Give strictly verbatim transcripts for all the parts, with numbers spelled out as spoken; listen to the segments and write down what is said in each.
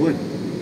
Bueno.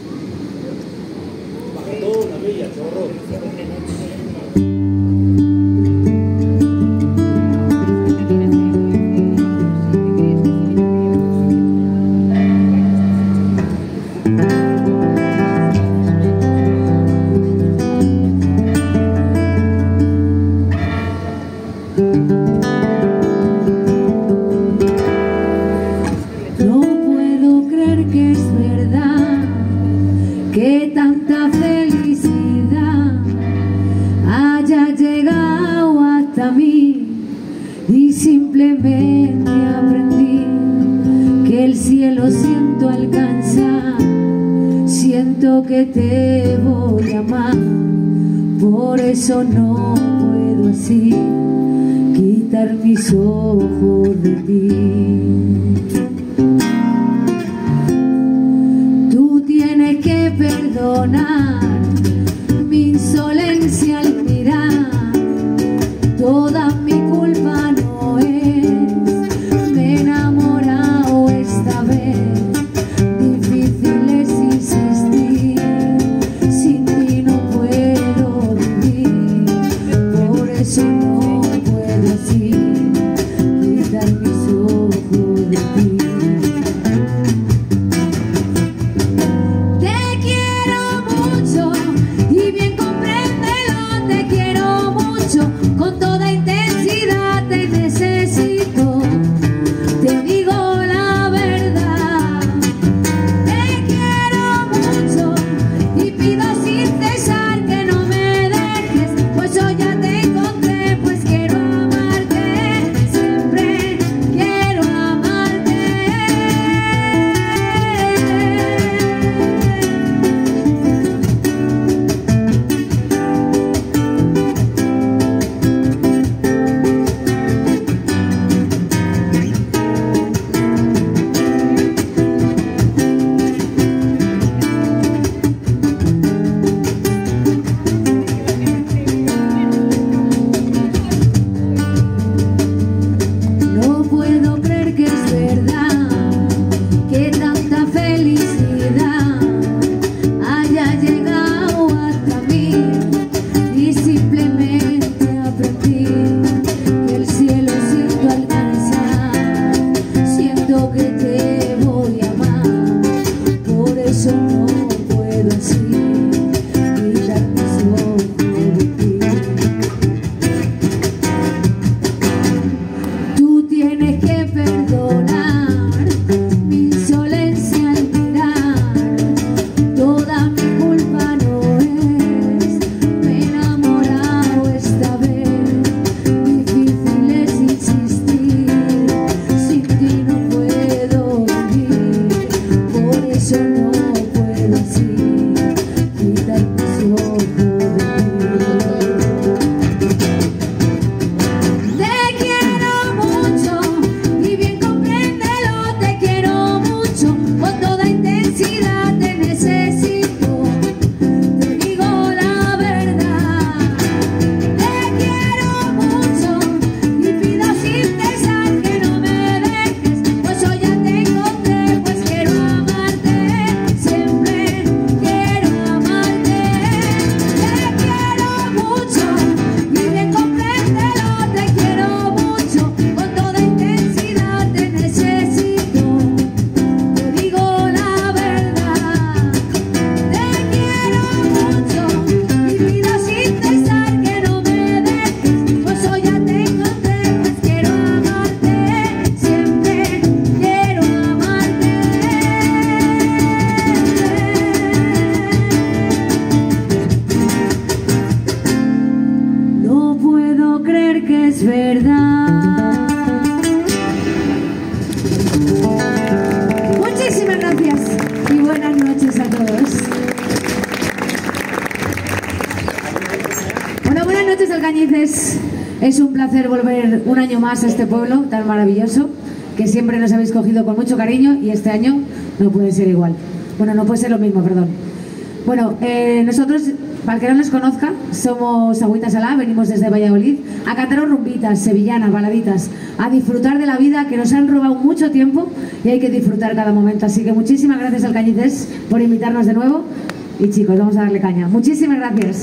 No puedo creer que es verdad que tanta felicidad haya llegado hasta mí, y simplemente aprendí que el cielo siento alcanzar, siento que te voy a amar, por eso no puedo así quitar mis ojos de ti. Tú tienes que perdonar mi insolencia al mirar, toda mi culpa no es, me he enamorado esta vez, difícil es insistir, sin ti no puedo vivir, por eso no puedo así quitar mis ojos de ti. Es verdad. Muchísimas gracias y buenas noches a todos. Bueno, buenas noches, alcañices. Es un placer volver un año más a este pueblo tan maravilloso que siempre nos habéis cogido con mucho cariño, y este año no puede ser igual. Bueno, no puede ser lo mismo, perdón. Bueno, eh, nosotros para el que no nos conozca, somos Agüita Salá, venimos desde Valladolid a cantaros rumbitas, sevillanas, baladitas, a disfrutar de la vida, que nos han robado mucho tiempo y hay que disfrutar cada momento. Así que muchísimas gracias al Cañices por invitarnos de nuevo y chicos, vamos a darle caña. Muchísimas gracias.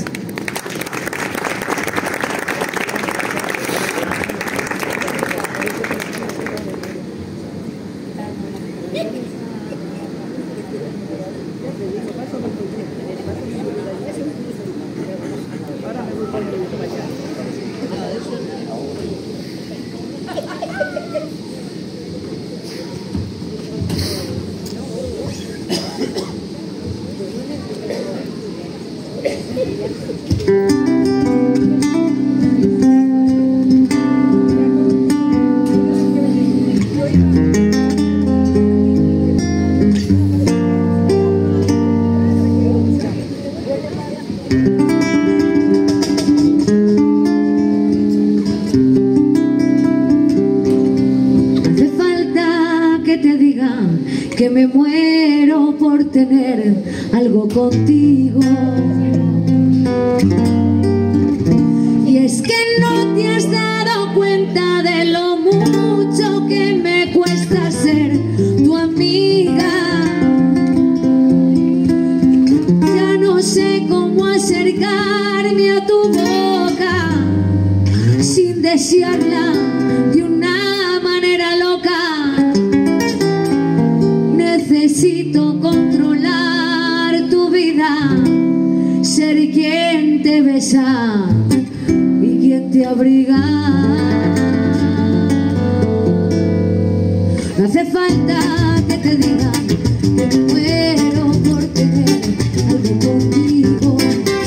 Que me muero por tener algo contigo. Y es que no te has dado cuenta de lo mucho que me cuesta ser tu amiga. Ya no sé cómo acercarme a tu boca sin desearla de una manera loca. Necesito controlar tu vida, ser quien te besa y quien te abriga. No hace falta que te diga que me muero por tener algo contigo.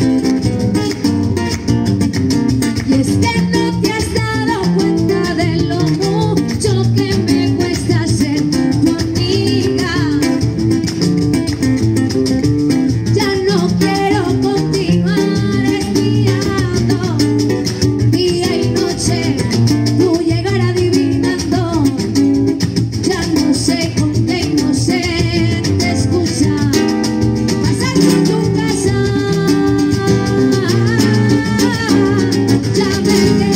Y es que no te has dado cuenta de lo mucho que me cuesta ser tu amiga. Ya no quiero continuar espiando día y noche, tú llegar adivinando. Ya no sé con qué inocente excusa pasar por tu casa. Ya me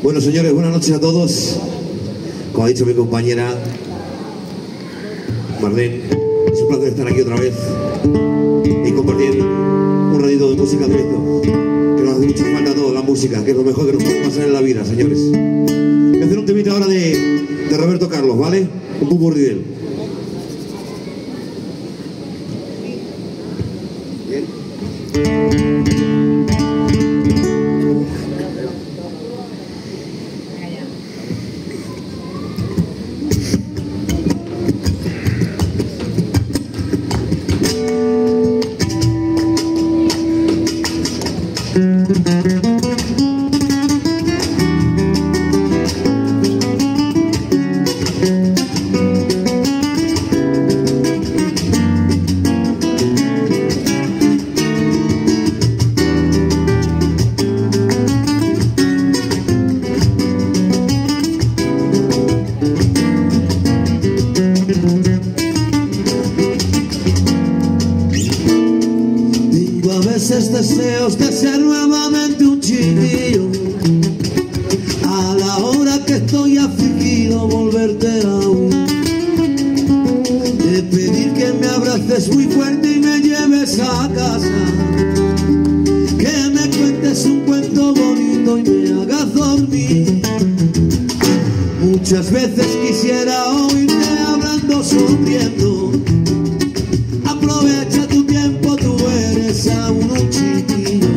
Bueno, señores, buenas noches a todos. Como ha dicho mi compañera Marlene, es un placer estar aquí otra vez y compartir un ratito de música en directo, que nos hace mucha falta a todos, la música, que es lo mejor que nos puede pasar en la vida, señores. Voy a hacer un temita ahora de, de Roberto Carlos, ¿vale? Un popurrí de él. Deseos de ser nuevamente un chiquillo, a la hora que estoy afligido volverte a oír, de pedir que me abraces muy fuerte y me lleves a casa, que me cuentes un cuento bonito y me hagas dormir. Muchas veces quisiera oírte hablando, sonriendo. Aprovecha tu tiempo, tú eres aún un chiquillo.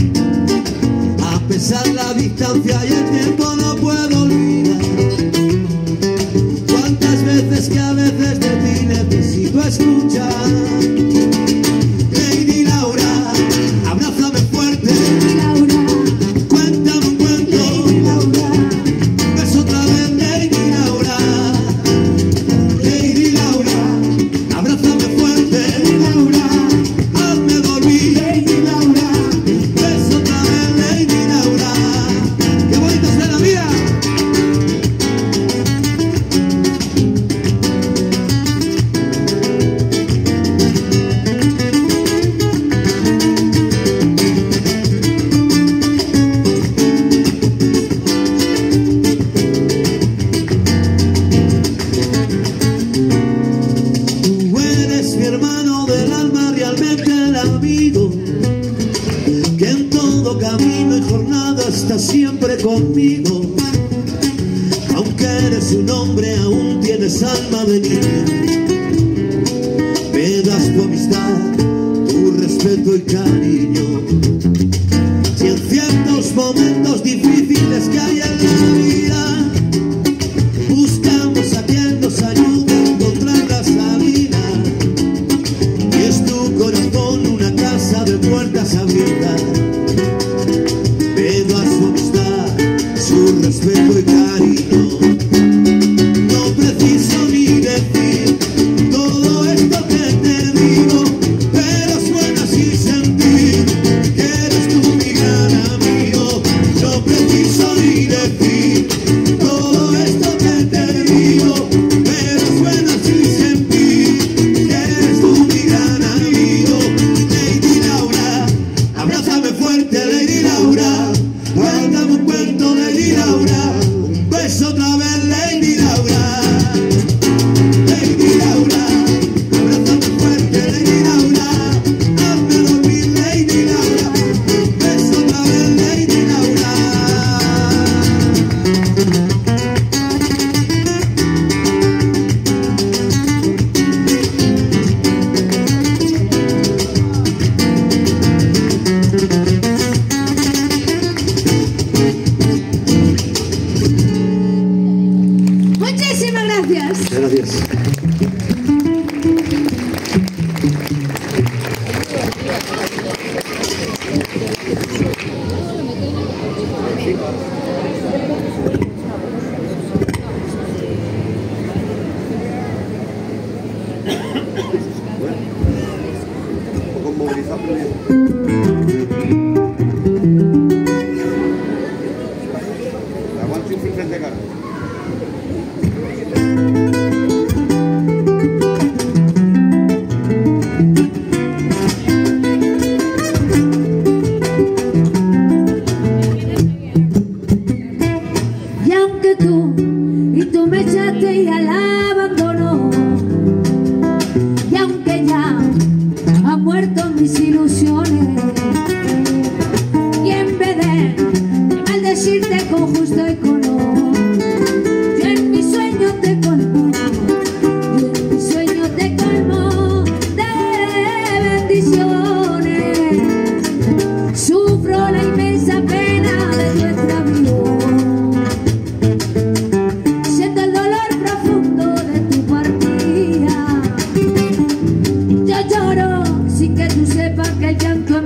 A pesar de la distancia y el tiempo no puedo olvidar cuántas veces que a veces de ti necesito escuchar. Lady Laura, abrázame fuerte. Lady Laura, cuéntame un cuento. Lady Laura, ves otra vez. Lady Laura, Lady Laura, abrázame fuerte. Lady Laura, hazme dormir. Lady Laura, ves otra vez. Lady Laura, qué bonita es la vida. Tú eres mi hermano del alma, realmente el amigo, que en todo camino y jornada estás siempre conmigo. Aunque eres un hombre, aún tienes alma de niño. Me das tu amistad, tu respeto y cariño. Si en ciertos momentos difíciles que hay en la vida buscamos a quien nos ayude a encontrar la salida, y es tu corazón una casa de puertas abiertas. Me das su amistad, su respeto y cariño. No preciso ni decir todo esto que te digo, pero suena así sentir que eres tú mi gran amigo. No preciso ni decir todo esto que te digo, pero suena así sentir que eres tú mi gran amigo. Lady Laura, abrázame fuerte. Lady Laura, cuéntame un cuento. Lady Laura, un beso otra vez. Lady Laura, Lady Laura, abrázame fuerte. Lady Laura, hazme dormir. Lady Laura, un beso otra vez. Lady Laura. Muchísimas gracias. Muchas gracias. Un poco movilizado, pero bien. Aguante un frente de cara.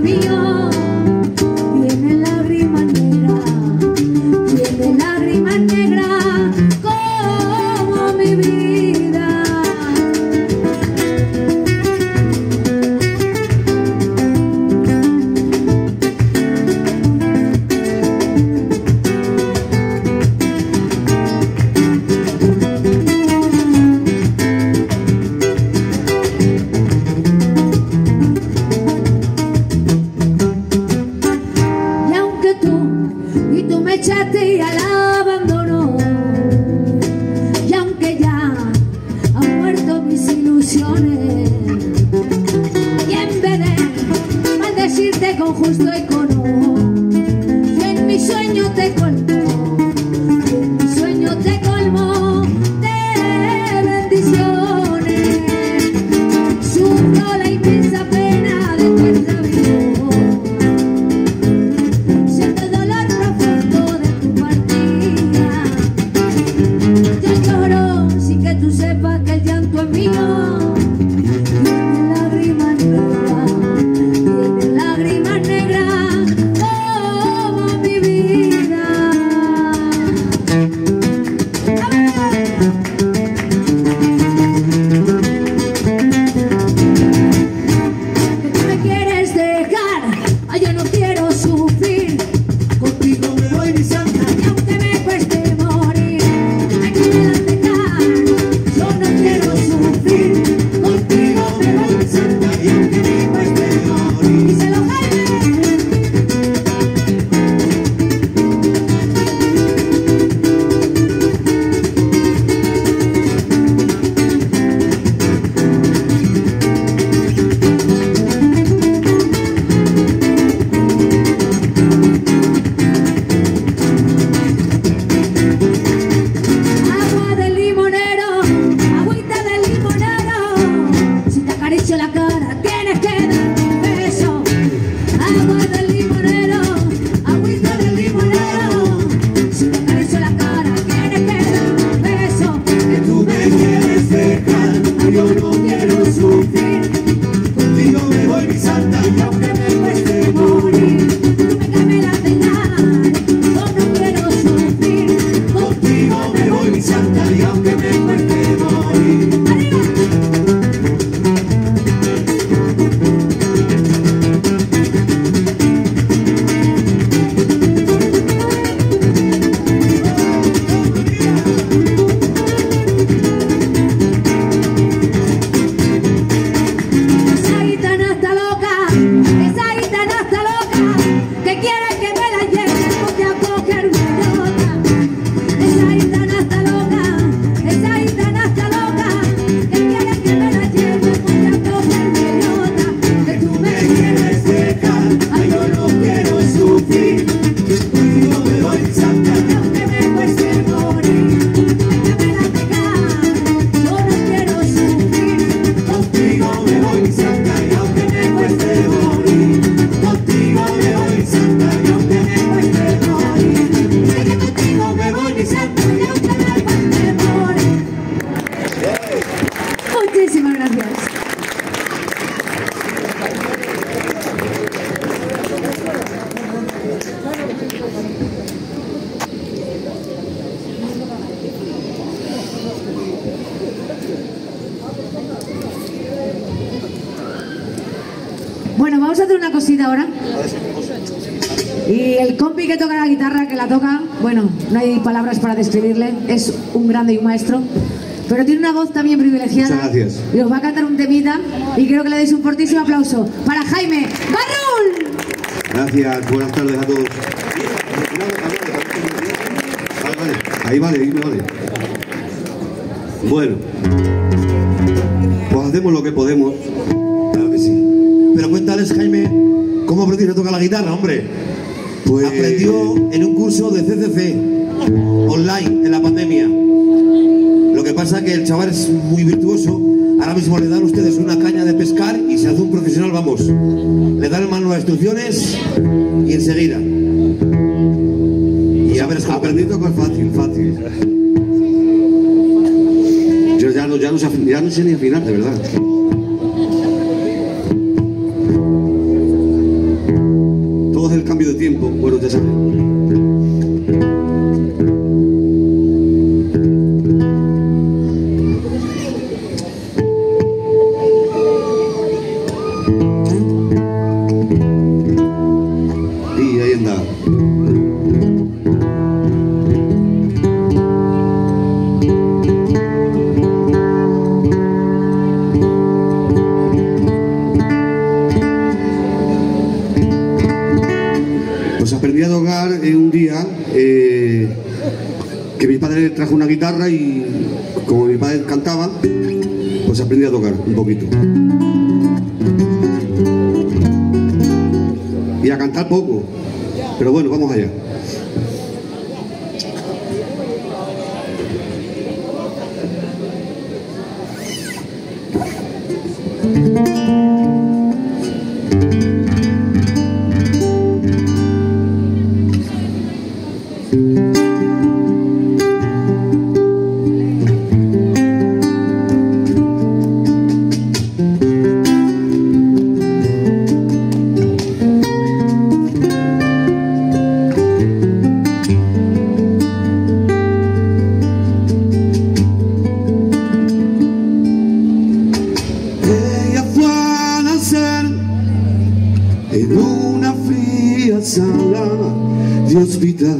mío. Tiene lágrimas negras, tiene lágrimas negras como mi vida. Y aunque tú, y tú me echaste y al abandono, y aunque ya han muerto mis ilusiones, y en vez de maldecirte con justo y con no, yo en mi sueño te colmo, yo en mi sueño te colmo de bendiciones. Sufro la inmensa pena de tu extravío, siento el dolor profundo de tu partida. Yo lloro sin que tú sepas que el llanto es mío. Tiene lágrimas negras, tiene lágrimas negras como mi vida. ¡A ver! Que tú me quieres dejar, ay, yo no quiero sufrir. Contigo me voy, mi santa, y aunque me cueste morir, ay, que me das dejar, yo no quiero sufrir. Contigo me voy, mi santa, y aunque me cueste morir. Díselo, Jaime. Agua del limonero, agüita del limonero, si te acaricio la cara tienes que dar un beso. Agua del limonero, agüita del limonero, si te acaricio la cara tienes que dar un beso. Que tú me quieres dejar, ay, yo no quiero sufrir. Contigo me voy, mi santa, y aunque me cueste morir, tú me das dejar, yo no quiero sufrir. Contigo me voy, mi santa, y aunque me cueste morir. ¡Arriba! Esa gitana está loca, esa gitana está loca, que quiere que me la lleve, ponte a coger bellota. Esa gitana está loca, esa gitana está loca, que quiere que me la lleve, ponte a coger bellota. Que tú me quieres dejar, ay, yo no quiero sufrir. Contigo me voy, mi santa, y aunque me cueste morir, tú me das dejar, yo no quiero sufrir. Contigo me voy, mi santa, y aunque me cueste morir. Contigo me voy, mi santa, y aunque me cueste morir. Sé que contigo me voy, mi santa, y aunque me cueste morir. Muchísimas gracias. Bueno, vamos a hacer una cosita ahora. Y el compi que toca la guitarra, que la toca, bueno, no hay palabras para describirle, es un grande y un maestro, pero tiene una voz también privilegiada. Muchas gracias. Y os va a cantar un temita y quiero que le deis un fortísimo aplauso para Jaime Barrul. Gracias, buenas tardes a todos. Vale, vale. Ahí vale, ahí me vale. Bueno, pues hacemos lo que podemos. Claro que sí. Pero cuéntales, Jaime, ¿cómo aprendiste a tocar la guitarra, hombre? Pues Aprendió en un curso de C C C, online, en la pandemia. Lo que pasa es que el chaval es muy virtuoso. Ahora mismo le dan a ustedes una caña de pescar y se hace un profesional, vamos. Le dan el manual de instrucciones y enseguida. Y a ver, es que aprendí a tocar fácil, fácil. Yo ya no, ya no, sé, ya no sé ni afinar, de verdad. usted sabe. Y ahí anda. Pues aprendí a tocar en un día eh, que mi padre trajo una guitarra y como mi padre cantaba, pues aprendí a tocar un poquito. Y a cantar poco, pero bueno, vamos allá. En una fría sala de hospital,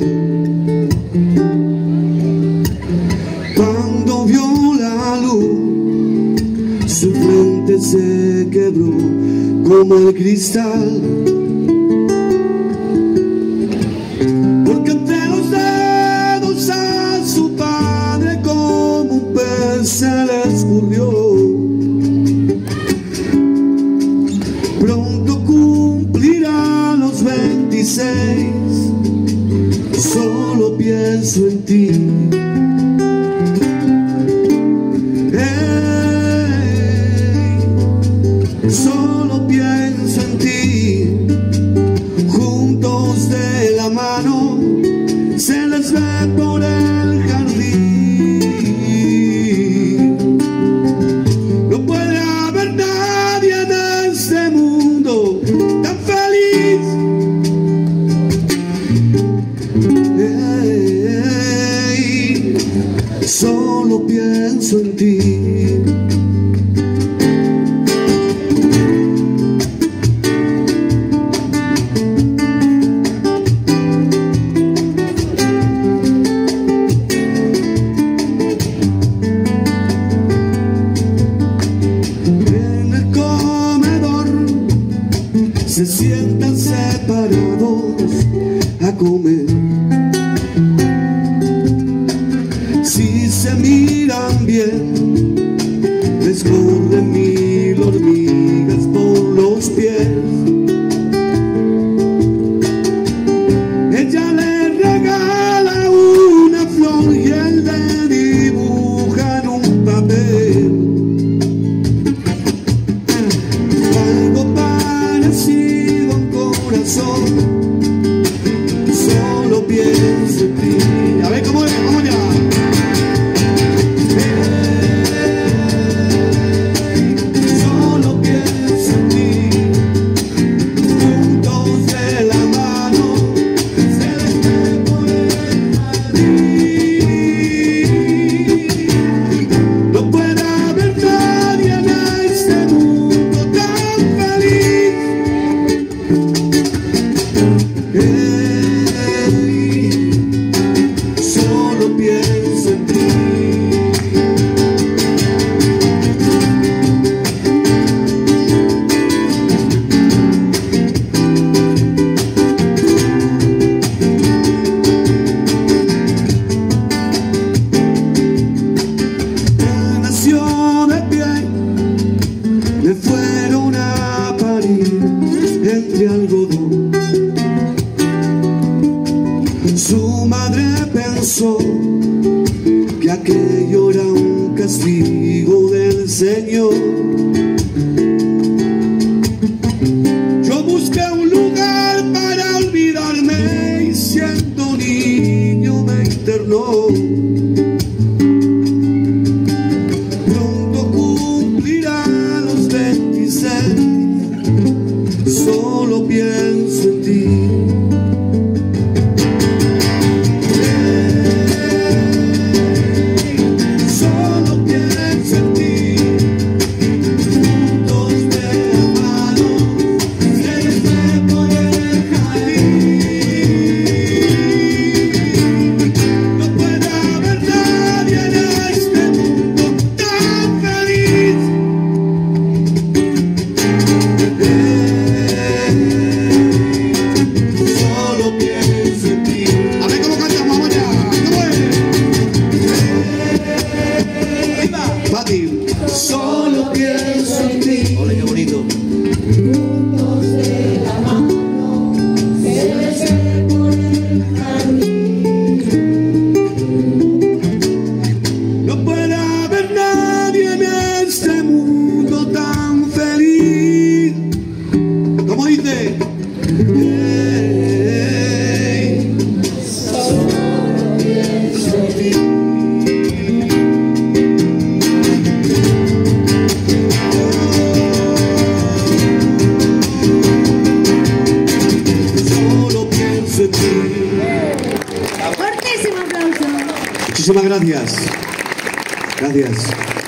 cuando vio la luz, su frente se quebró como el cristal, porque entre los dedos a su padre como un pez se le escurrió. Solo pienso en ti. Hey, solo pienso en ti. Juntos de la mano se les ve por el jardín. No puede haber nadie en este mundo tan feliz. Hey, solo pienso en ti. En el comedor se sientan separados a comer. Si se miran bien, les corren mil hormigas por los pies. Ella le regala una flor y él le dibuja en un papel algo parecido a un corazón. Solo pienso en ti. A ver cómo es, vamos ya. Le fueron a parir entre algodón. Su madre pensó que aquello era un castigo del Señor. Yo busqué un lugar para olvidarme y siendo niño me internó. Solo pienso en ti. Muchísimas gracias. Gracias.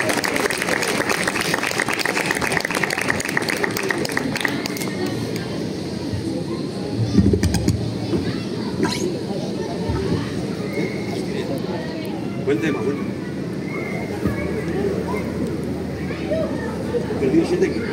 Buen tema, buen tema. Perdido siete aquí.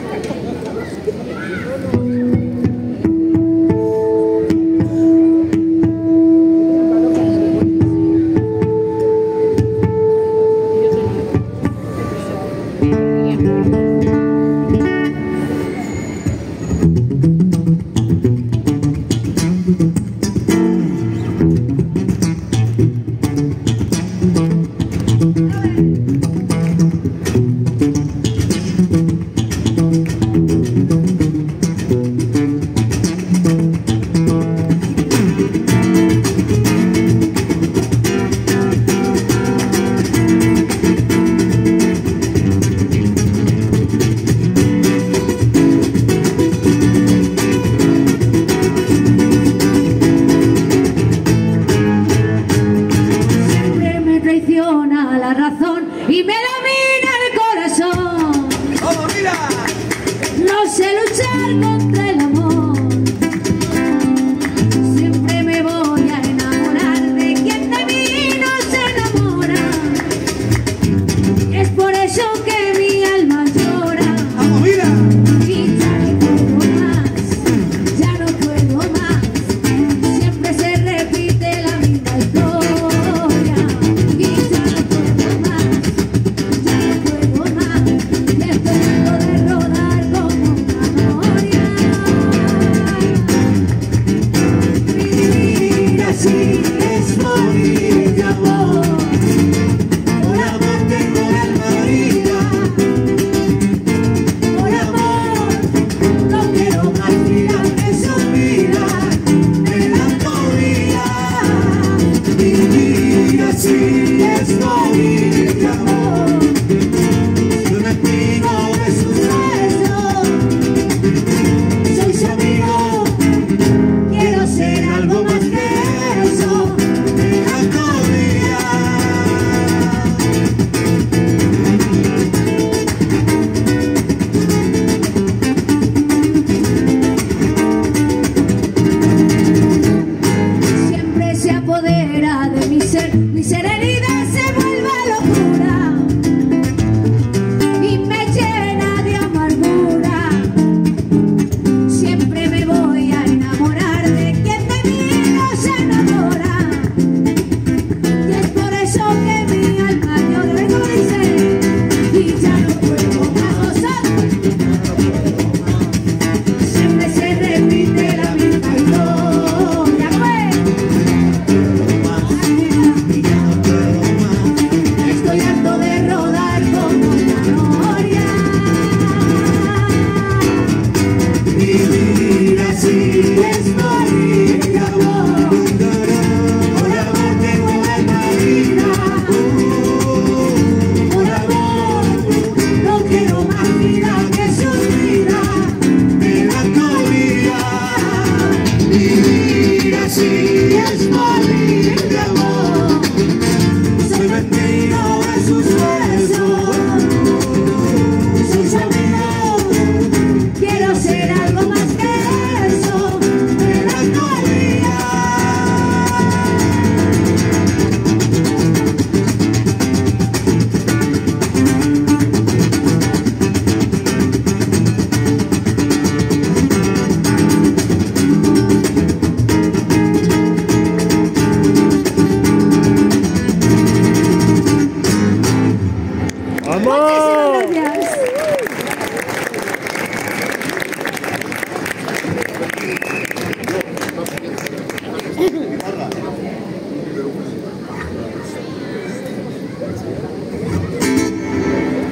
La razón y me domina el corazón. ¡Oh, mira! No sé luchar contra el amor. Siempre me voy a enamorar de quien de mí no se enamora. Y es por eso que mi alma llora. ¡Oh, mira! Y ya no puedo más, ya no puedo más. Siempre se repite la misma historia. Y ya no puedo más, ya no puedo más. Y estoy harto de rodar como una noria. Vivir así es morir de amor. Por amor tengo el alma herida. Por amor no quiero más vida que su vida, melancolía. Vivir así es morir de amor. Yo me privo de sus besos, soy su amigo, quiero ser algo más que eso, melancolía. Siempre se apodera de mi ser, mi serenidad se vuelve locura y me llena de amargura. Siempre me voy a enamorar de quien de mí no se enamora. Y es por eso que mi alma llora. ¿Ven cómo dice? Y ya no puedo más gozar. Siempre se repite la misma historia. Pues, estoy harto de rodar como una noria. Vivir así es morir de amor. Por amor tengo el alma herida. Por amor no quiero más vida que su vida, melancolía. Vivir así es morir de amor. Soy vendido de sus besos, soy su amigo, quiero ser algo más que eso, melancolía. Muchísimas gracias.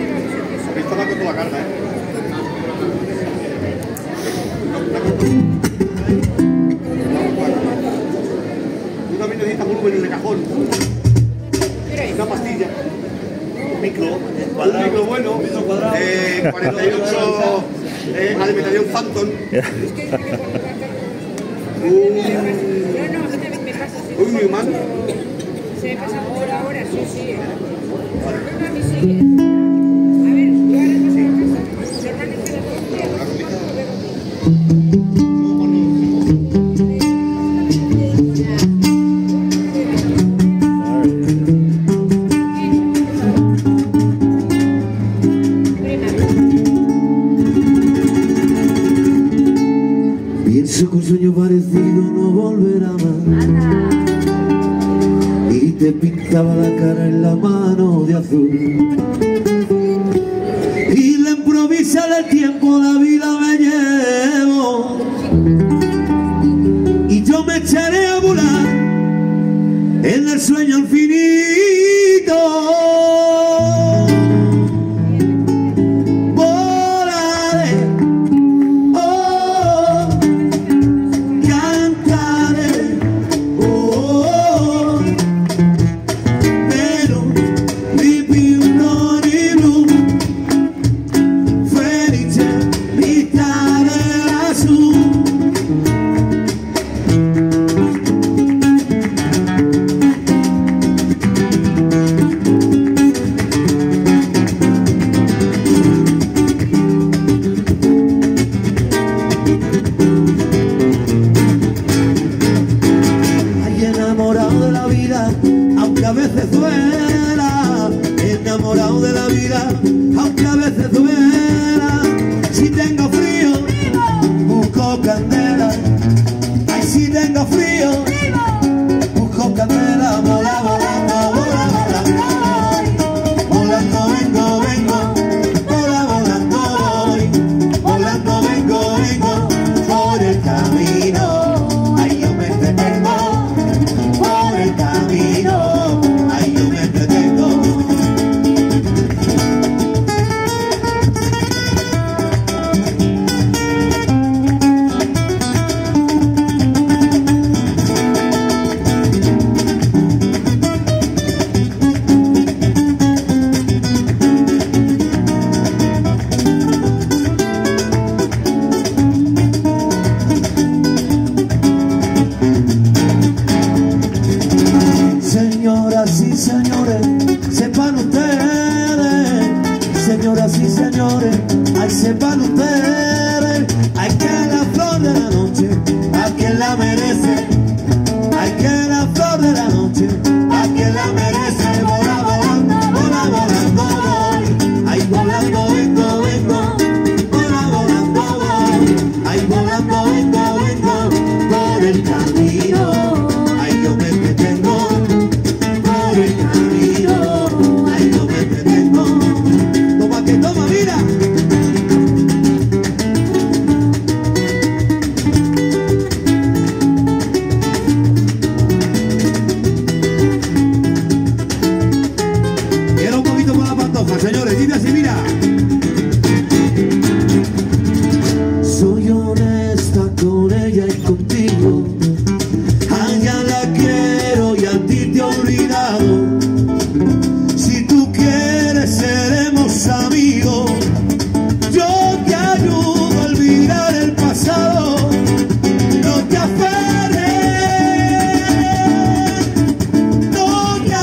Está con toda la carga, ¿eh? cuarenta y ocho eh, alimentación Phantom. Un Newman. Se me pasa por ahora, sí, sí. A ver, yo ahora no sé qué pasa. Normalmente la pienso que un sueño parecido no volverá más. Y te pintaba la cara en la mano de azul. Y la improvisa del tiempo la vida me llevo. Y yo me echaré a volar en el sueño infinito. Aunque a veces duela, enamorado de la vida, aunque a veces duela. Si tengo frío, busco candela. Ay, si tengo frío, busco candela. Vola, volando, vola, volando voy. Volando vengo, vengo, vola, volando voy. Volando vengo, vengo, por el camino. Ay, yo me entretengo por el camino. Señoras y señores, sepan ustedes, señoras y señores, ay, sepan ustedes, hay que la flor de la noche, a quien la merece, hay que la flor de la noche, a quien la merece. Vola, volando, vola, volando voy, ay, volando vengo, vengo, vola, volando voy, ay, volando vengo, vengo, por el camino, ay, yo me entretengo. El camino, ay, no me entretengo. Toma que toma, mira. Quiero un poquito con la pantoja, señores, dime así, mira. Soy honesta con ella y contigo. A ella la quiero y a ti te he olvidado. Si tú quieres seremos amigos. Yo te ayudo a olvidar el pasado. No te aferres, no te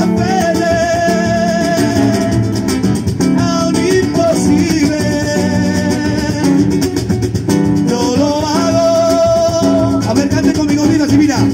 aferres a un imposible. Yo lo hago. A ver, cante conmigo, mira, así, mira.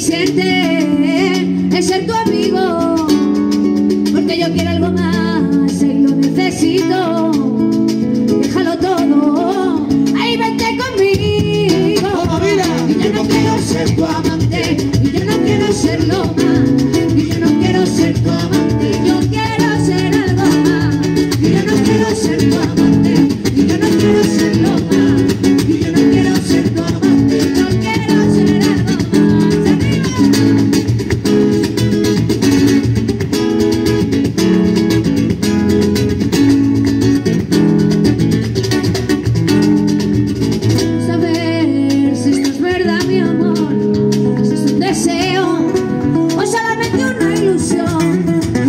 suficiente es ser tu amigo, porque yo quiero algo más y lo necesito. Déjalo todo, ahí vente conmigo. Y yo no quiero ser tu amante, y yo no quiero serlo más, y yo no quiero ser tu amante, yo quiero ser algo más. Y yo no quiero ser tu amante, y yo no quiero serlo más, y yo no quiero ser tu amante, yo quiero ser algo más. Saber si esto es verdad, mi amor, si es un deseo o solamente una ilusión.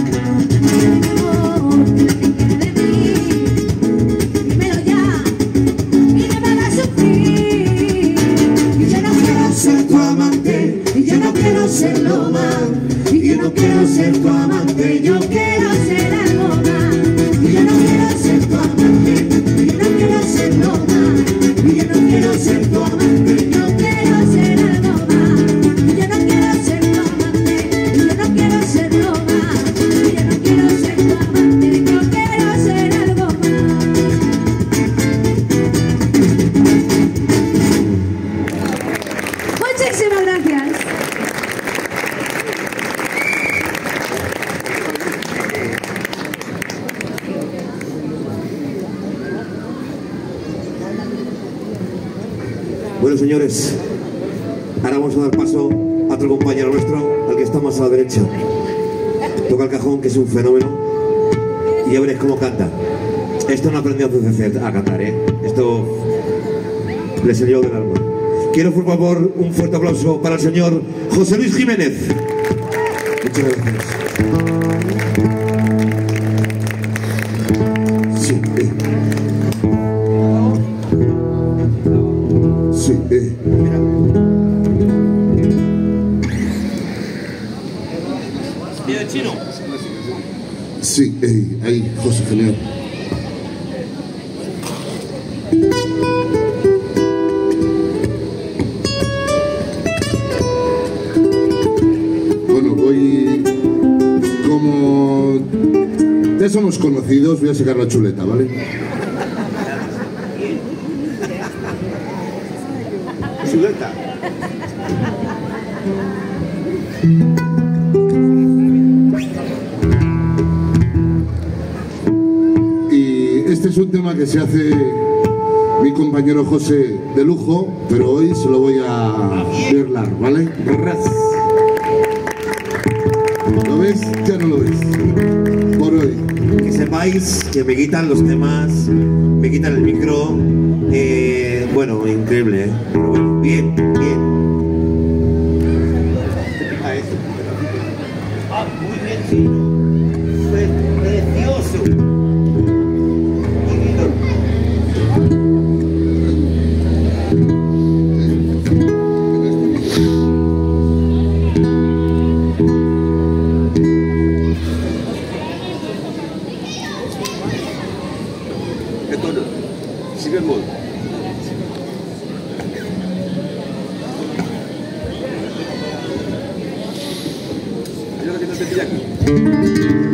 Amor, ¿qué te quiere de mí? Dímelo ya y no me hagas sufrir. Y yo no quiero ser tu amante, y yo no quiero serlo más, y yo no quiero ser tu amante, yo quiero ser algo más. Y yo no quiero ser tu amante, y yo no quiero serlo más, y yo no quiero ser tu amante, yo quiero ser algo más. Y yo no quiero ser tu amante, y yo no quiero serlo más, y yo no quiero ser tu amante, yo quiero ser algo más. Muchísimas gracias. Bueno, señores, ahora vamos a dar paso a otro compañero nuestro, al que está más a la derecha. Toca el cajón, que es un fenómeno, y ya veréis cómo canta. Esto no aprendió a cantar, ¿eh? Esto le salió del alma. Quiero, por favor, un fuerte aplauso para el señor José Luis Jiménez. Muchas gracias. Sí, eh. Sí, eh. ¿Mira el chino? Sí, eh, ahí, José, genial. Bueno, voy... Como ya somos conocidos, voy a sacar la chuleta, ¿vale? Chuleta. Y este es un tema que se hace mi compañero José de lujo, pero hoy se lo voy a verlar, ¿vale? ¿Lo ves? Ya no lo ves. Por hoy. Que sepáis que me quitan los temas, me quitan el micro. Eh, bueno, increíble, ¿eh? Pero bueno, bien, bien. Ah, muy bien, chino. Fue precioso. Esto no. Si bemol. Mira lo que no te pilla aquí.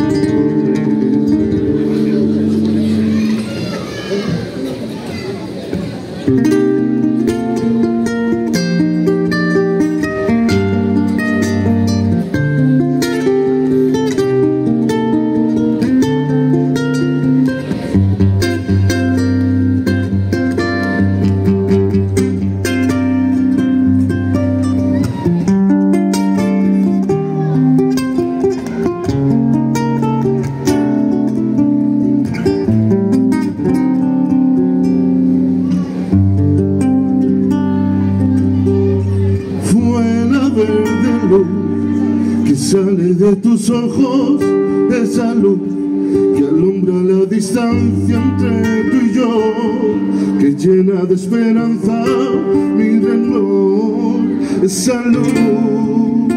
Sale de tus ojos esa luz que alumbra la distancia entre tú y yo, que llena de esperanza mi reloj. Esa luz,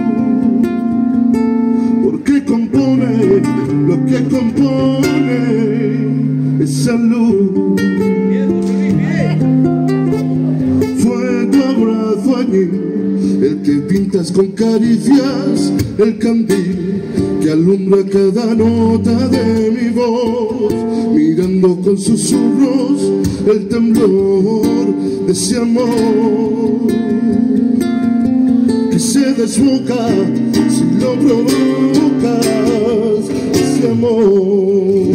porque compone lo que compone esa luz. Fue tu abrazo allí el que pinta Enciendes con caricias el candil que alumbra cada nota de mi voz, mirando con susurros el temblor de ese amor que se desboca si lo provocas, ese amor.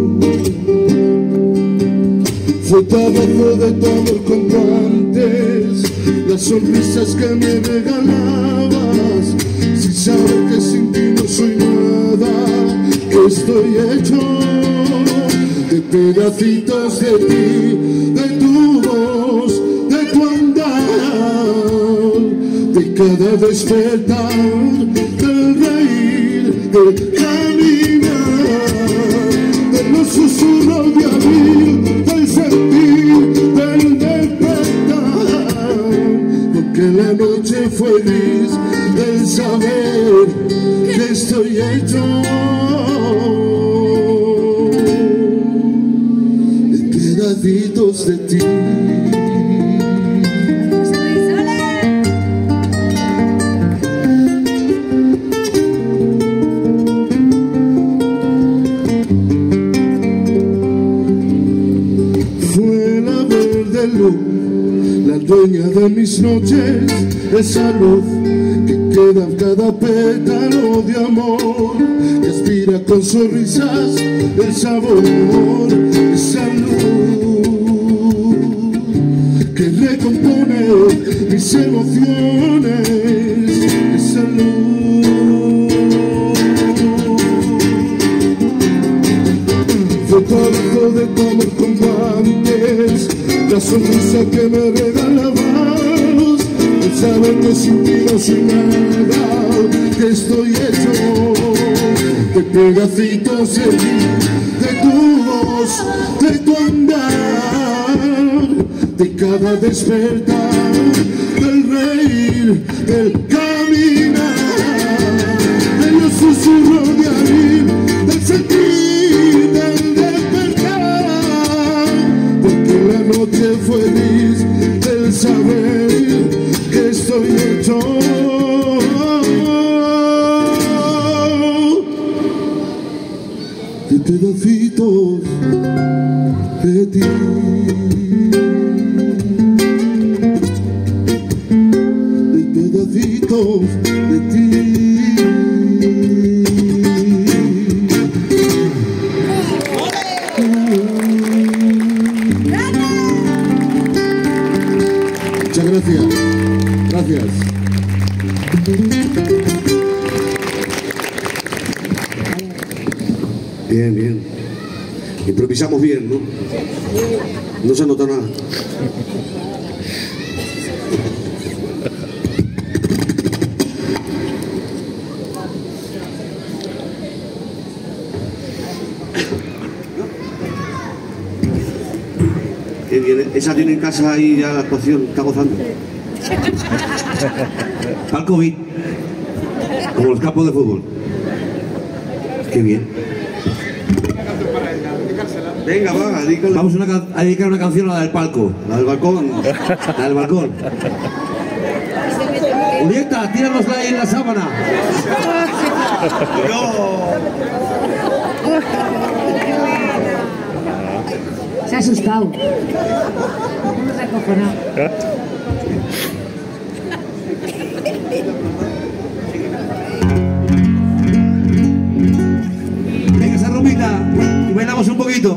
Fue trabajo de tu amor con guantes, las sonrisas que me regalabas, sin saber que sin ti no soy nada, que estoy hecho de pedacitos de ti, de tu voz, de tu andar, de cada despertar, del reír, del caminar, de los susurros de abril, del sentir, del despertar, porque la noche fue gris, del saber que estoy hecho de pedacitos de ti. La dueña de mis noches, esa luz que queda en cada pétalo de amor, que aspira con sonrisas el sabor, esa luz que recompone mis emociones, esa luz. Fue trabajo de tu amor con guantes, la sonrisa que me regalabas, el saber que sin ti no soy nada, que estoy hecho de pedacitos de ti, de tu voz, de tu andar, de cada despertar, del reír, del caminar, de los susurros de abril, del sentir, del despertar, porque la noche fue gris, del saber que estoy hecho de pedacitos de ti, de pedacitos de ti. Muchas gracias. Gracias. Bien, bien. Improvisamos bien, ¿no? No se nota nada. Qué bien. Esa tiene en casa ahí ya la actuación, está gozando. Palco V I P, como los campos de fútbol. Qué bien. Venga, va, dedícale. Vamos una a dedicar una canción a la del palco, la del balcón, la del balcón. Julieta, tíranosla ahí en la sábana. No. Se ha asustado. Se ha acojonado. Venga, esa rumbita y bailamos un poquito.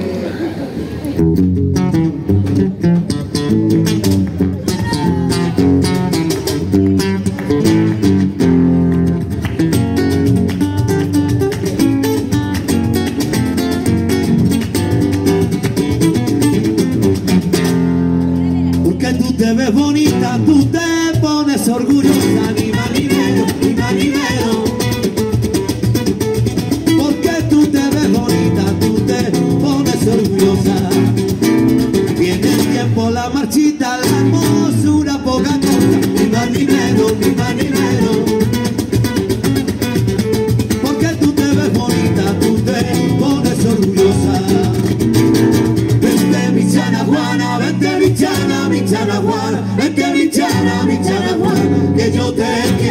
Porque tú te ves bonita, tú te pones orgullosa, ni marinero, ni marinero. Porque tú te ves bonita, tú te pones orgullosa. Viene el tiempo, la marchita, la hermosura, poca cosa, ni marinero, ni marinero. Porque tú te ves bonita, tú te pones orgullosa. Vente mi chana Juana, vente mi chana, mi chana Juana, vente mi chana, mi chana Juana, que yo te quiero.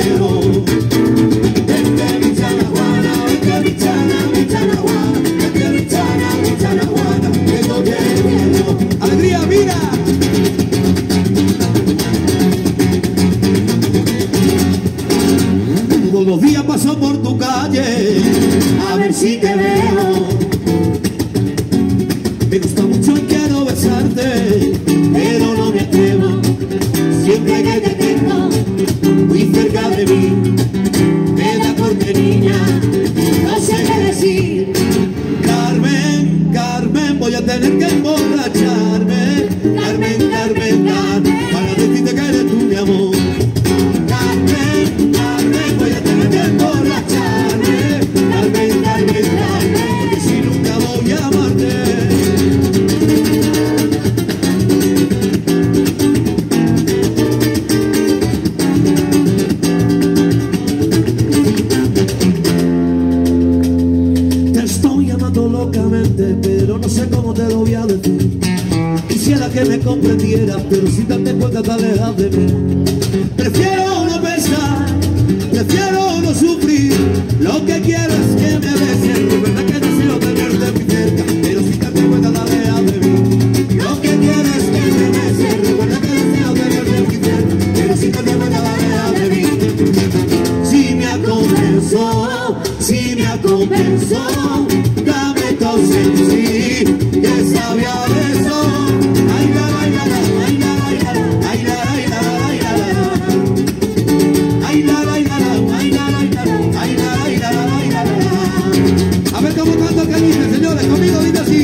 que me comprendieras, pero sin darte cuenta te alejas de mí. Prefiero no pensar, prefiero no sufrir. Lo que quiero es que me beses. Recuerda que deseo tenerte muy cerca, pero sin darte cuenta te alejas de mí. Lo que quiero es que me beses. Recuerda que deseo tenerte muy cerca, pero sin darte cuenta te alejas de mí. Si me compensó, si me compensó, dame tu ausencia, que sabía de eso. Ay, la, ay, la, ay, la, ay, la, ay, la, ay, la, ay, la, ay, la, ay, la, ay, la, ay, la, ay, la, ay, la, ay, la. A ver cómo canta el que dice, señores, conmigo dice así.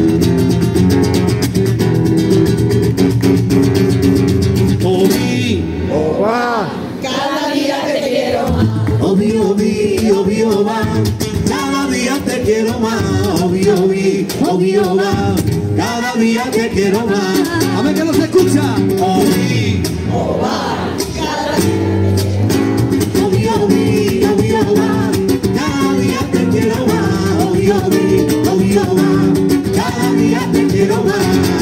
Obi, Oba, cada día te quiero más. Obi, Obi, Obi, Oba, cada día te quiero más. Obi, Obi, Obi, Oba, cada día te quiero más. A ver que no se escucha. Obi, Oba, cada día Obi, Obi, Obi, Oba, cada día te quiero más. Obi, Obi, Obi, Oba, cada día te quiero más.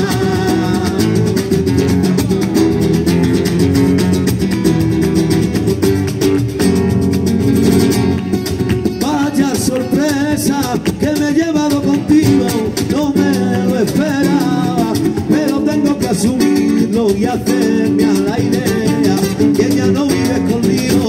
Vaya sorpresa que me he llevado contigo, no me lo esperaba, pero tengo que asumirlo y hacerme a la idea que ya no vives conmigo.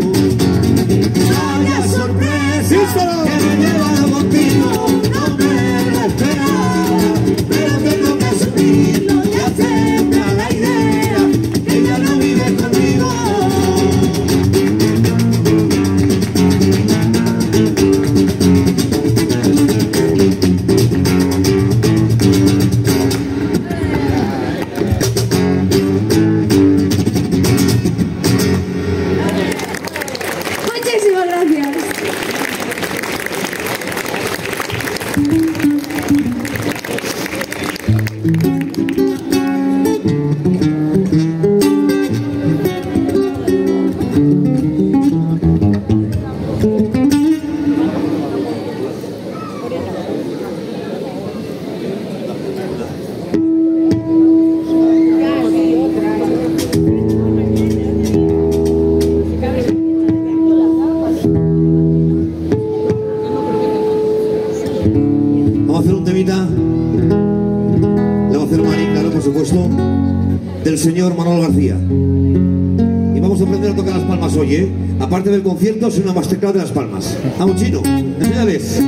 Vaya sorpresa que me he llevado contigo, no me lo esperaba, pero tengo que asumirlo y hacerme a la idea que ya no vives conmigo. Muchísimas gracias. Vamos a hacer un temita. Le vamos a hacer una claro, por supuesto, del señor Manolo García. Y vamos a aprender a tocar las palmas hoy, ¿eh? Aparte del concierto, es una masterclass de las palmas. Vamos, Chino, enséñales.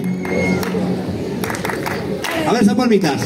A ver esas palmitas.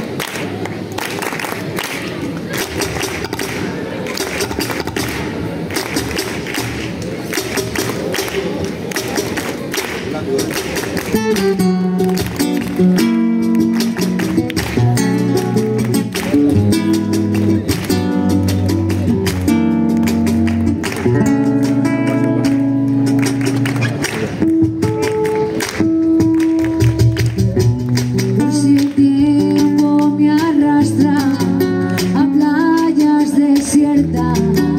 Por si el tiempo me arrastra a playas desiertas,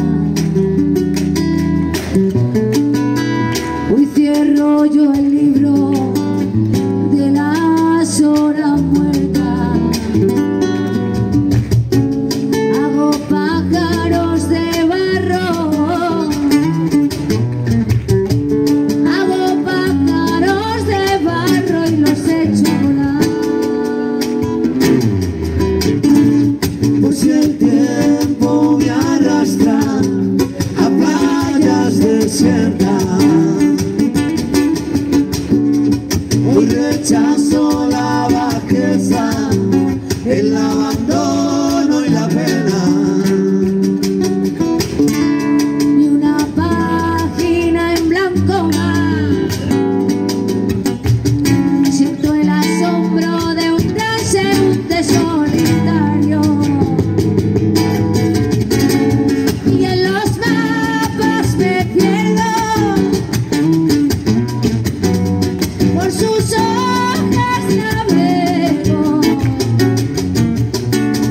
hoy cierro yo el libro de las horas muertas. Hago pájaros de barro, hago pájaros de barro y los echo a volar. Por si el tiempo me arrastra a playas desiertas, hoy rechazo la bajeza, el abandono y la pena. Ni una página en blanco más. Siento el asombro de un transeúnte solitario, y en los mapas me pierdo por sus hojas navego.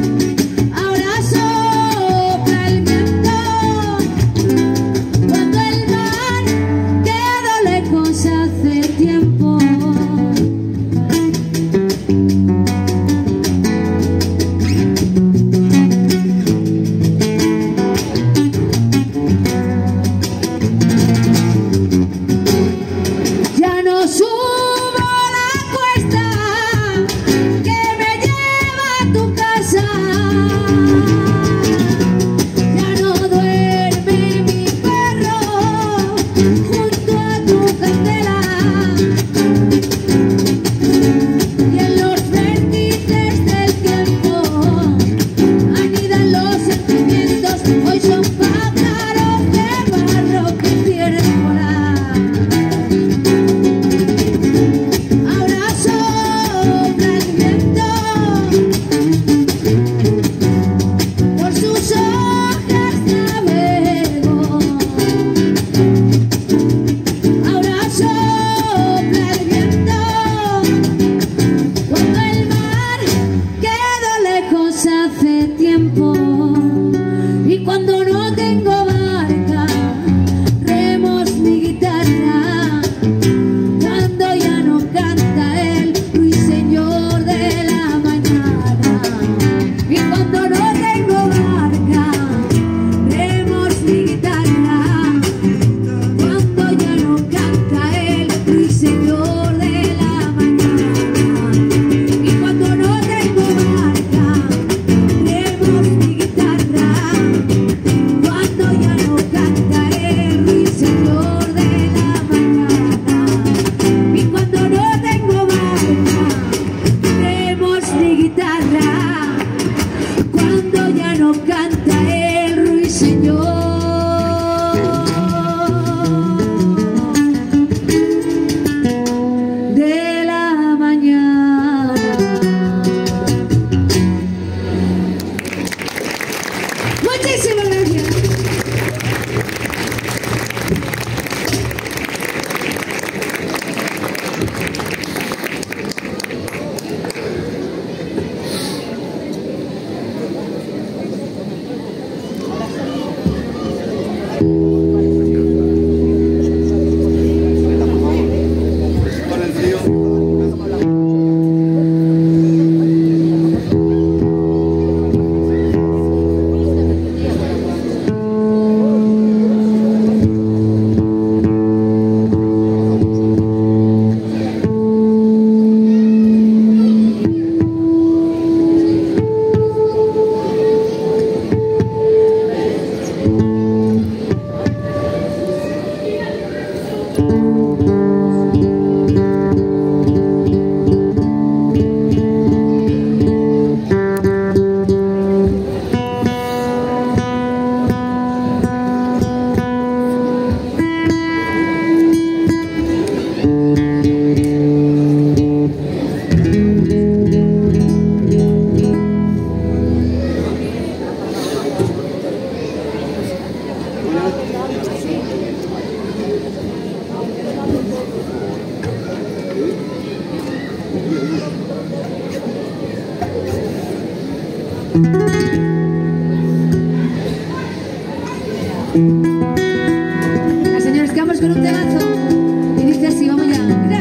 Las señores, quedamos con un temazo y dice así, vamos ya. Mira.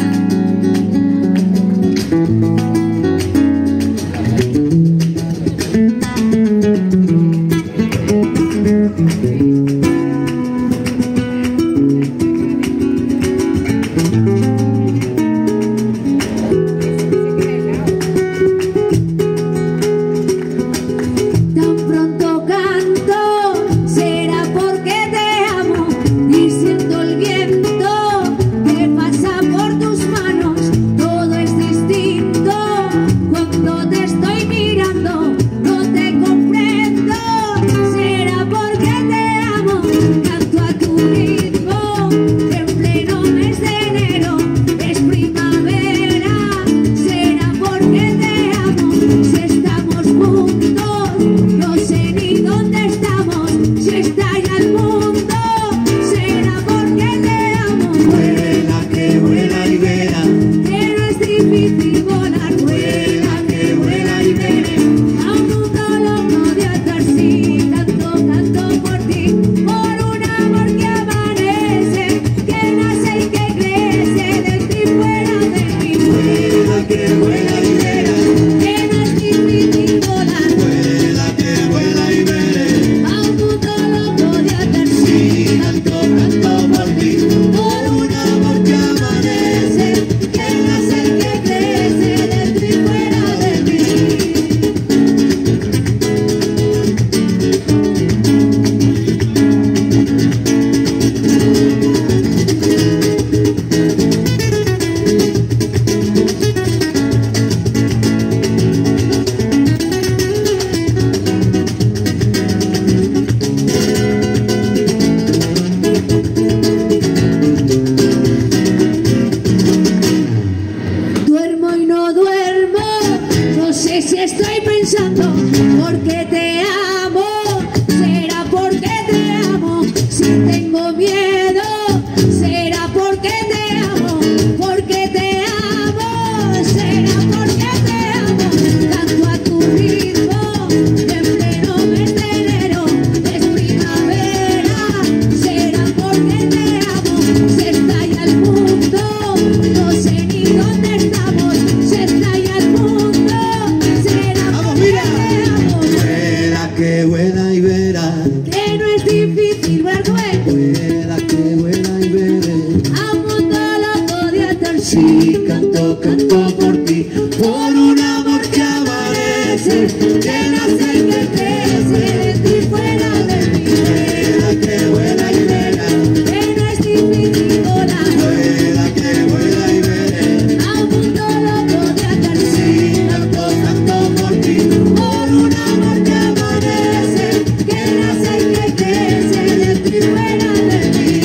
que vuela y verá. Que no es difícil volar con él. Vuela que vuela y veré. A un mundo loco de atar. Sí, canto, canto por ti, por un amor que amanece, que nace y que crece, de ti fuera de mí. Vuela que vuela y verá. Que no es difícil volar. Vuela que vuela y veré. A un mundo loco de atar. Sí, canto, canto por ti, Por un amor que amanece, que nace y que crece, de ti fuera de mí.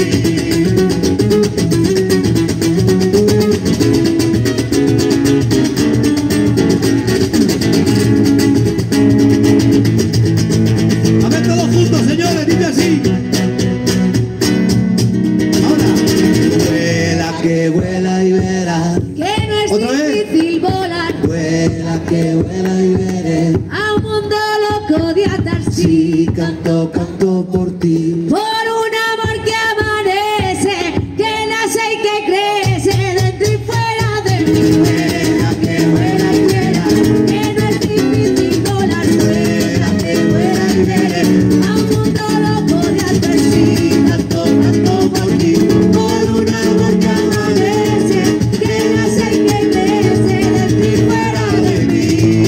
a ver todos juntos, señores, dice así. Ahora, vuela que vuela y verá. Que no es Otra vez. difícil volar. Vuela que vuela y veré. A un mundo loco de atar. Sí, canto, canto por ti. Por un amor que amanece, que nace y que crece, dentro y fuera de mí. Vuela que vuela y verá. Que no es difícil volar. Vuela que vuela y veré. A un mundo loco de atar. Sí, canto, canto por ti. Por un amor que amanece, que nace y que crece, dentro y fuera de mí.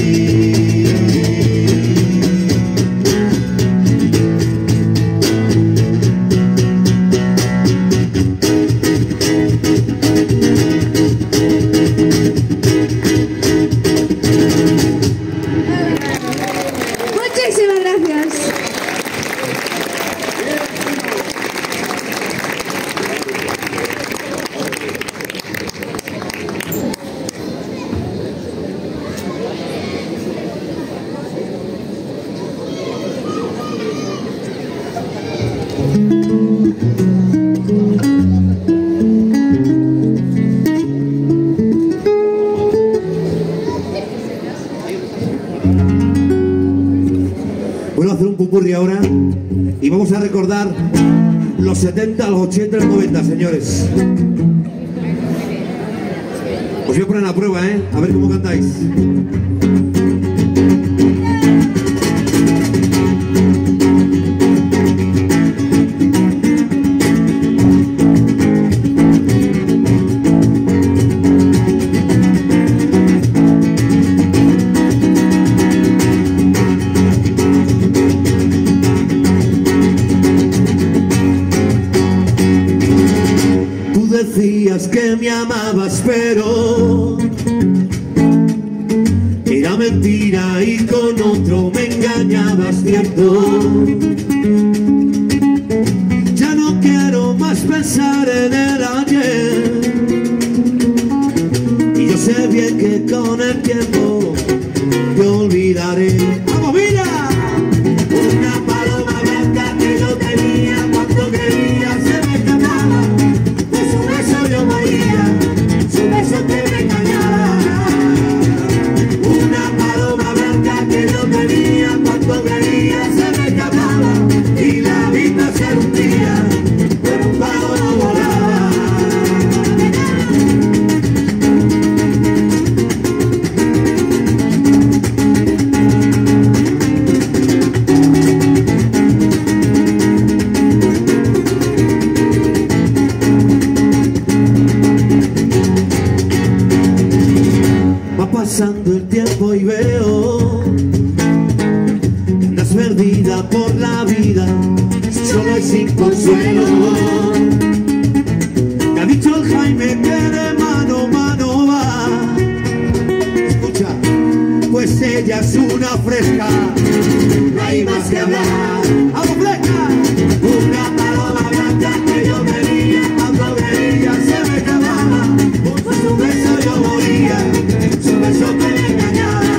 Muchísimas gracias. Voy a hacer un pupurri ahora y vamos a recordar los setenta, los ochenta y los noventa, señores. Os voy a poner a prueba, ¿eh? A ver cómo cantáis. Tú decías que me amabas, pero era mentira y con otro me engañabas, cierto. Ya no quiero más pensar en el ayer, y yo sé bien que con el tiempo te olvidaré. ¡Vamos, mira! Una paloma blanca que yo tenía, cuando quería se me escapaba. De su beso yo moría, su beso que me engañaba. Una paloma blanca que yo tenía, cuando quería se me escapaba. Y la vida se hundía, pero un palo no volaba. Va pasando el tiempo y veo que andas perdida por la vida, sola y sin consuelo. Me ha dicho el Jaime que de mano a mano va. Escucha, pues ella es una fresca, no hay más que hablar. ¡Vamos, fresca! Una paloma blanca que yo quería, cuando quería se me acababa. Por su beso yo moría, su beso que me engañaba.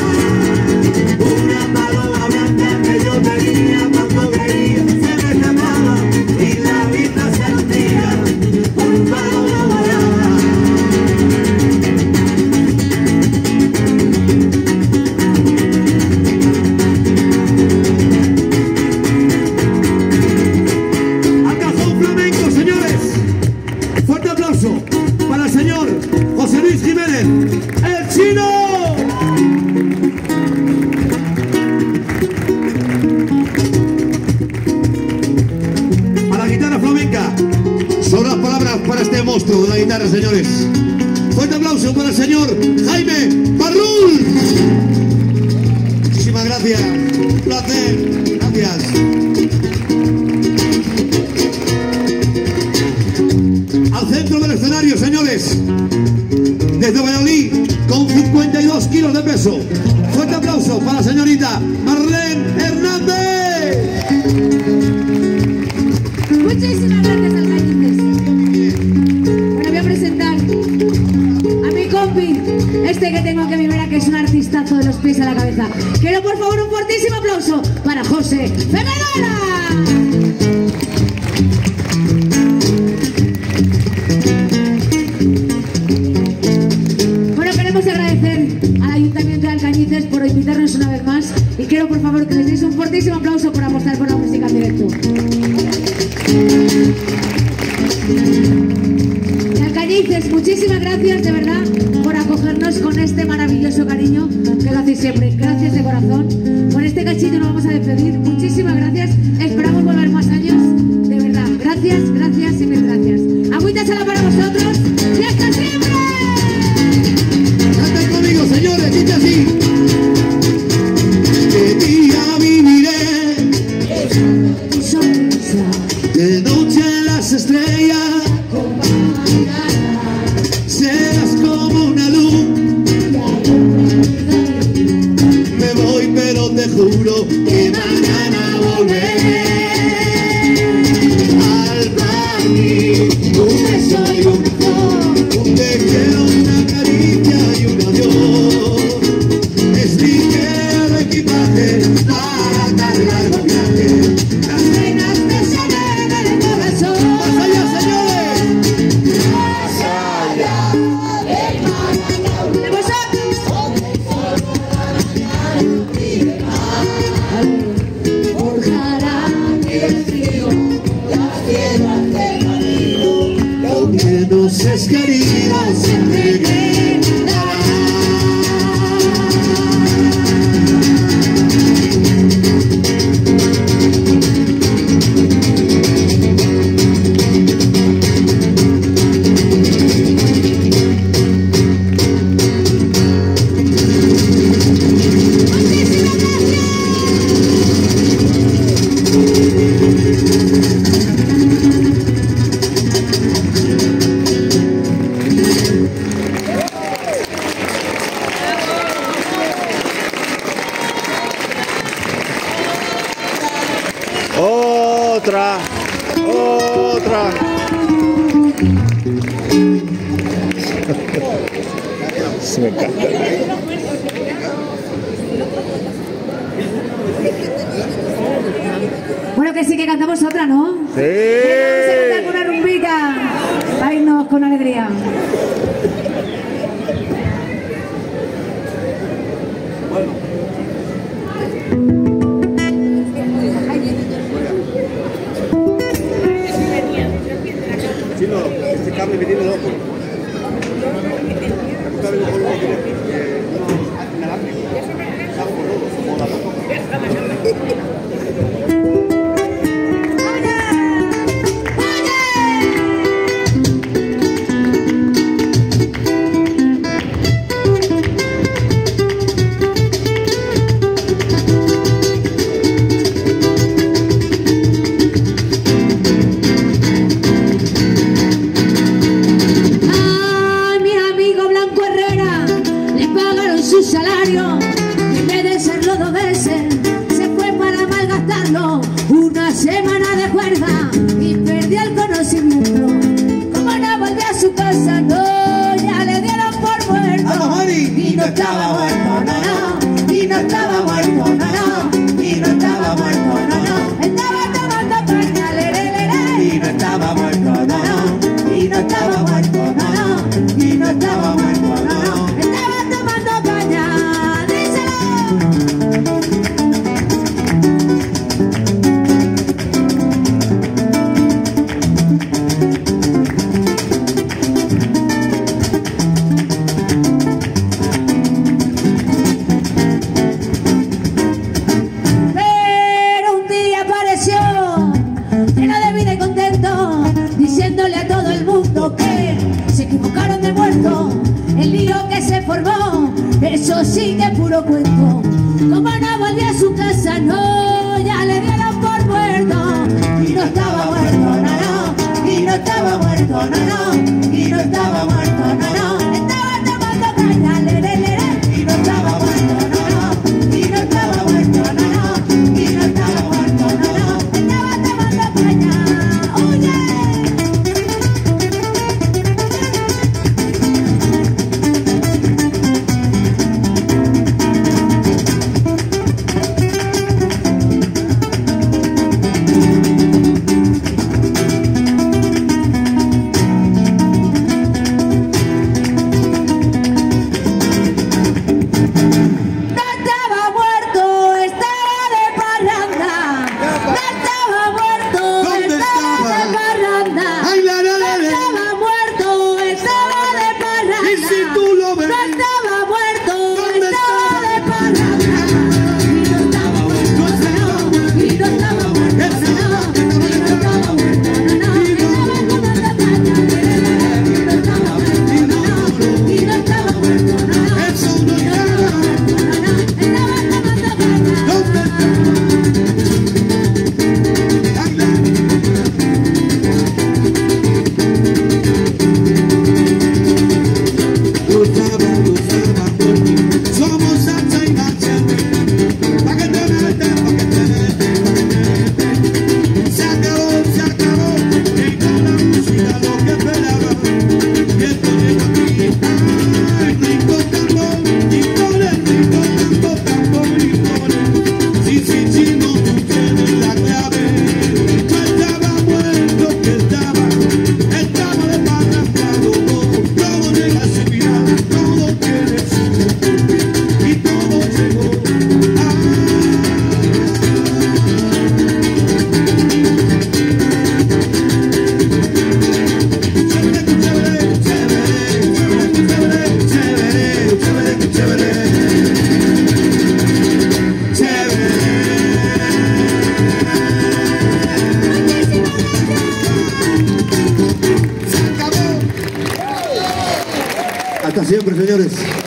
Una paloma blanca que yo quería, cuando quería se me escapaba. Y la vida se hundía, por un palo no volaba. guitarra, señores. Fuerte aplauso para el señor Jaime Parrul. Muchísimas gracias. Un placer. Gracias. Al centro del escenario, señores. Desde Valladolid, con cincuenta y dos kilos de peso. Fuerte aplauso para la señorita Marlene Hernández. Muchísimas gracias, Alcañices. Bueno, voy a presentar a mi compi, este que tengo aquí a mi vera, que es un artistazo de los pies a la cabeza. Quiero, por favor, un fortísimo aplauso para José Ferreira. Por invitarnos una vez más, y quiero por favor que les deis un fortísimo aplauso por apostar por la música en directo. Y Alcañices, muchísimas gracias de verdad por acogernos con este maravilloso cariño que lo hacéis siempre. Gracias de corazón. Con este cachito nos vamos a despedir. Muchísimas gracias. Esperamos volver más años. De verdad. Gracias, gracias y mil gracias. Agüítasela para vosotros y hasta siempre. Canten conmigo, señores, dice así. De día viviré, de noche las estrellas, serás como una luz. Me voy, pero te juro que mañana volveré. Al partir, un beso y un beso, un te quiero, una caricia y un adiós. Es mi ligero equipaje para tan largo viaje. Las penas me salen del corazón. ¡Más allá, señores! ¡Más allá del mar! ¡De vosotros! Forjarán el frío, las piedras del camino. Lo que nos es querido siempre quedará. Otra, otra. Se me encanta. Bueno, que sí, que cantamos otra, ¿no? Sí. Vamos a cantar una rumbita para irnos con alegría. Chino, este cable me tiene loco. su casa, no, ya le dieron por muerto. Y no estaba muerto, no, no. Y no estaba muerto, no, no. Y no estaba muerto, no, no. Estaba tomando caña, le, le, le, le. Y no estaba muerto, no, no. Y no estaba muerto, no, no. Y no estaba muerto, no, no. Estaba tomando caña, oye. Hasta siempre, señores.